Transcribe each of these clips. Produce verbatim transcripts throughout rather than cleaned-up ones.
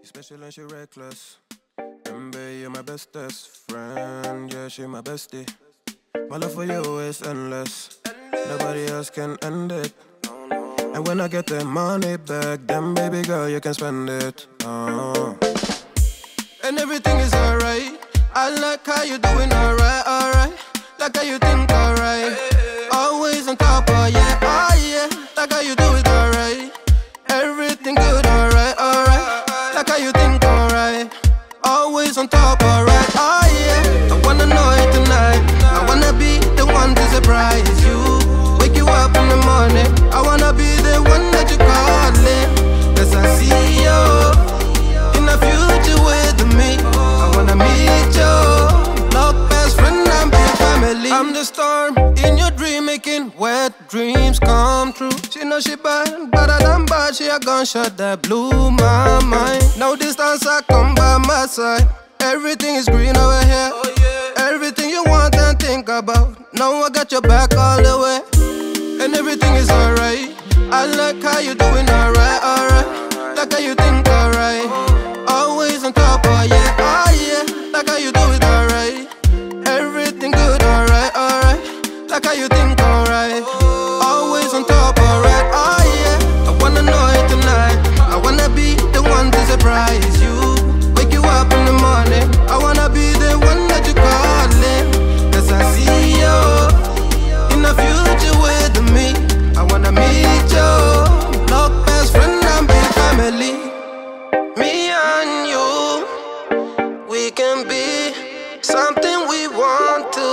Special and she reckless. Remember, you're my bestest friend. Yeah, she my bestie. My love for you is endless. Nobody else can end it. And when I get the money back, then baby girl, you can spend it. Uh. And everything is alright. I like how you doing alright, alright. Like how you think alright. Always on top, oh yeah, oh yeah. Like how you do it alright. Everything good, alright, alright. Like how you think alright. Always on top, alright, oh yeah. I wanna know it tonight. I wanna be the one to surprise you. Wake you up in the morning. I wanna be the one that you calling. Cause I see you in the future with me. I wanna meet you. Love, best friend, and big family. I'm the storm in your dream, making wet dreams come true. She know she bad, but I done bad. She a gunshot that blew my mind. No distance, I come by my side. Everything is green over here. Oh, yeah. Everything you want and think about. Now I got your back all the way. And everything is alright. I like how you doing alright, alright. Like how you think alright. Always on top, oh yeah, oh yeah. Like how you do it alright. Everything good, alright, alright. Like how you think alright. Always on top, alright, oh yeah. I wanna know it tonight. I wanna be the one to surprise you. Wake you up in the morning. I wanna be the one that you calling. Cause I see you in the future with me. I wanna meet you. Love, best friend, and big family. Me and you, we can be something we want to.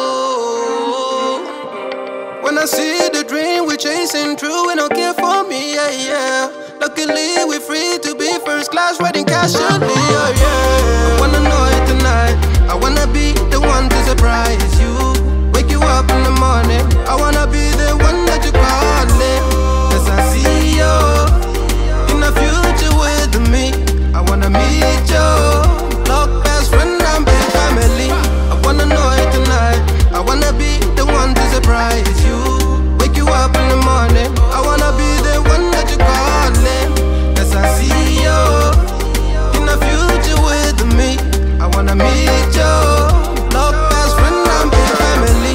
When I see the dream we chasing true, we don't care for me, yeah, yeah. Luckily we free to be first class, riding casually, oh yeah. I wanna know it tonight. I wanna be the one to surprise you. Wake you up in the morning. I wanna be the one that you calling. Cause I see you in the future with me. I wanna meet you. Love, best friend, and big family. I wanna know it tonight. I wanna be the one to surprise you. Wake you up in the morning. I wanna be the one that you calling. Cause I see you in the future with me. I wanna meet you. Love, best friend, and big family.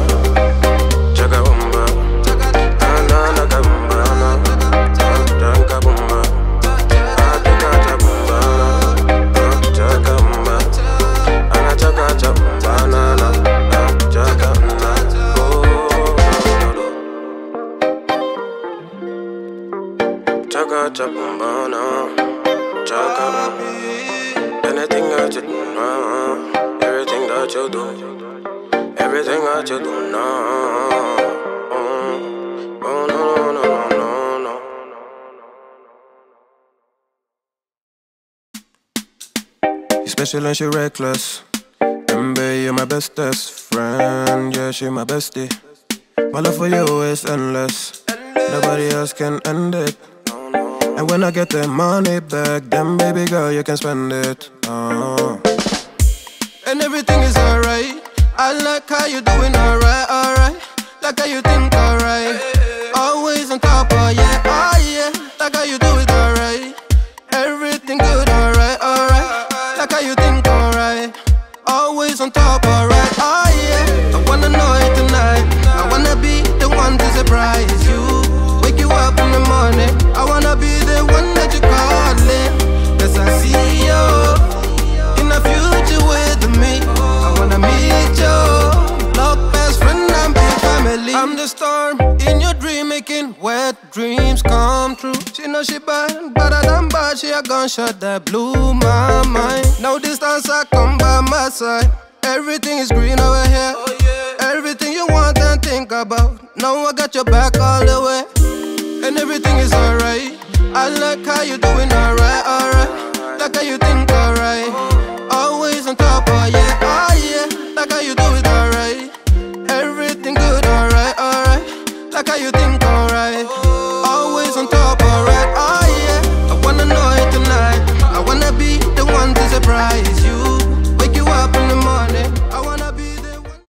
Anything that you do now, everything that you do, everything that you do now. Oh, no, no, no, no, no. You're special and she reckless. Remember, you're my bestest friend. Yeah, she my bestie. My love for you is endless. Nobody else can end it. And when I get the money back, then baby girl, you can spend it. Uh. And everything is alright. I like how you doing alright, alright. Like how you think alright. Always on top, oh yeah, oh yeah. Like how you do it alright. Everything good, alright, alright. Like how you think alright. Always on top, alright, oh yeah. I wanna know it tonight. I wanna be the one to surprise you. Wake you up in the morning. I wanna be the one that you calling. Cause I see you in the future with me. I wanna meet you. Love, best friend, and big family. I'm the storm in your dream, making wet dreams come true. She know she bad, but I done bad. She a gunshot that blew my mind. No distance, I come by my side. Everything is green over here. Oh, yeah. Everything you want and think about. Now I got your back all the way. And everything is alright. I like how you doing alright, alright. Like how you think alright. Always on top, oh yeah, oh yeah. Like how you do it alright. Everything good, alright, alright. Like how you think alright.